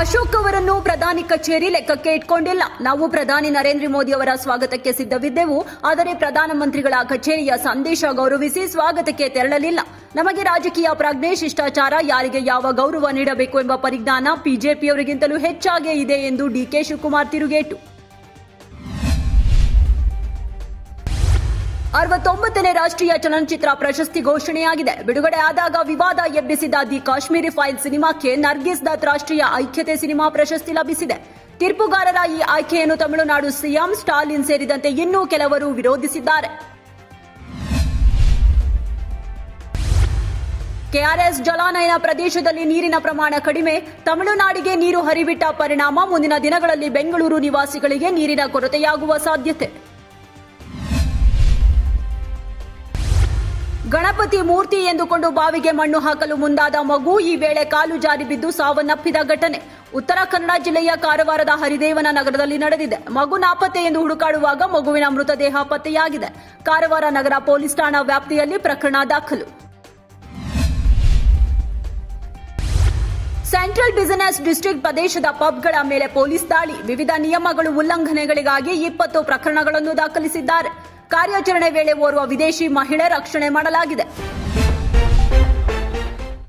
ಅಶೋಕ್ ಅವರನ್ನು ಪ್ರಧಾನಿ ಕಚೇರಿ ಲೆಕ್ಕಕ್ಕೆ ಇಟ್ಕೊಂಡಿಲ್ಲ. ನಾವು ಪ್ರಧಾನಿ ನರೇಂದ್ರ ಮೋದಿ ಅವರ ಸ್ವಾಗತಕ್ಕೆ ಸಿದ್ಧವಿದ್ದೆವು. ಆದರೆ ಪ್ರಧಾನಮಂತ್ರಿಗಳ ಕಚೇರಿಯ ಸಂದೇಶ ಗೌರವಿಸಿ ಸ್ವಾಗತಕ್ಕೆ ತೆರಳಲಿಲ್ಲ. ನಮಗೆ ರಾಜಕೀಯ ಪ್ರಜ್ಞೆ, ಶಿಷ್ಟಾಚಾರ, ಯಾರಿಗೆ ಯಾವ ಗೌರವ ನೀಡಬೇಕು ಎಂಬ ಪರಿಜ್ಞಾನ ಬಿಜೆಪಿಯವರಿಗಿಂತಲೂ ಹೆಚ್ಚಾಗೇ ಇದೆ ಎಂದು ಡಿಕೆ ಶಿವಕುಮಾರ್ ತಿರುಗೇಟು. 69ನೇ ರಾಷ್ಟ್ರೀಯ ಚಲನಚಿತ್ರ ಪ್ರಶಸ್ತಿ ಘೋಷಣೆಯಾಗಿದೆ. ಬಿಡುಗಡೆ ಆದಾಗ ವಿವಾದ ಎಬ್ಬಿಸಿದ ದಿ ಕಾಶ್ಮೀರಿ ಫೈಲ್ ಸಿನಿಮಾಕ್ಕೆ ನರ್ಗಿಸ್ ದತ್ ರಾಷ್ಟ್ರೀಯ ಐಕ್ಯತೆ ಸಿನಿಮಾ ಪ್ರಶಸ್ತಿ ಲಭಿಸಿದೆ. ತೀರ್ಪುಗಾರರ ಈ ಆಯ್ಕೆಯನ್ನು ತಮಿಳುನಾಡು ಸಿಎಂ ಸ್ಟಾಲಿನ್ ಸೇರಿದಂತೆ ಇನ್ನೂ ಕೆಲವರು ವಿರೋಧಿಸಿದ್ದಾರೆ. ಕೆಆರ್ಎಸ್ ಜಲಾನಯನ ಪ್ರದೇಶದಲ್ಲಿ ನೀರಿನ ಪ್ರಮಾಣ ಕಡಿಮೆ. ತಮಿಳುನಾಡಿಗೆ ನೀರು ಹರಿಬಿಟ್ಟ ಪರಿಣಾಮ ಮುಂದಿನ ದಿನಗಳಲ್ಲಿ ಬೆಂಗಳೂರು ನಿವಾಸಿಗಳಿಗೆ ನೀರಿನ ಕೊರತೆಯಾಗುವ ಸಾಧ್ಯತೆ. ಗಣಪತಿ ಮೂರ್ತಿ ಎಂದುಕೊಂಡು ಬಾವಿಗೆ ಮಣ್ಣು ಹಾಕಲು ಮುಂದಾದ ಮಗು, ಈ ವೇಳೆ ಕಾಲು ಜಾರಿ ಬಿದ್ದು ಸಾವನ್ನಪ್ಪಿದ ಘಟನೆ ಉತ್ತರ ಕನ್ನಡ ಜಿಲ್ಲೆಯ ಕಾರವಾರದ ಹರಿದೇವನ ನಗರದಲ್ಲಿ ನಡೆದಿದೆ. ಮಗು ನಾಪತ್ತೆ ಎಂದು ಹುಡುಕಾಡುವಾಗ ಮಗುವಿನ ಮೃತದೇಹ ಪತ್ತೆಯಾಗಿದೆ. ಕಾರವಾರ ನಗರ ಪೊಲೀಸ್ ಠಾಣಾ ವ್ಯಾಪ್ತಿಯಲ್ಲಿ ಪ್ರಕರಣ ದಾಖಲು. ಸೆಂಟ್ರಲ್ ಬಿಸಿನೆಸ್ ಡಿಸ್ಟ್ರಿಕ್ಟ್ ಪ್ರದೇಶದ ಪಬ್ಗಳ ಮೇಲೆ ಪೊಲೀಸ್ ದಾಳಿ. ವಿವಿಧ ನಿಯಮಗಳು ಉಲ್ಲಂಘನೆಗಳಿಗಾಗಿ 20 ಪ್ರಕರಣಗಳನ್ನು ದಾಖಲಿಸಿದ್ದಾರೆ. ಕಾರ್ಯಾಚರಣೆ ವೇಳೆ ಓರ್ವ ವಿದೇಶಿ ಮಹಿಳೆ ರಕ್ಷಣೆ ಮಾಡಲಾಗಿದೆ.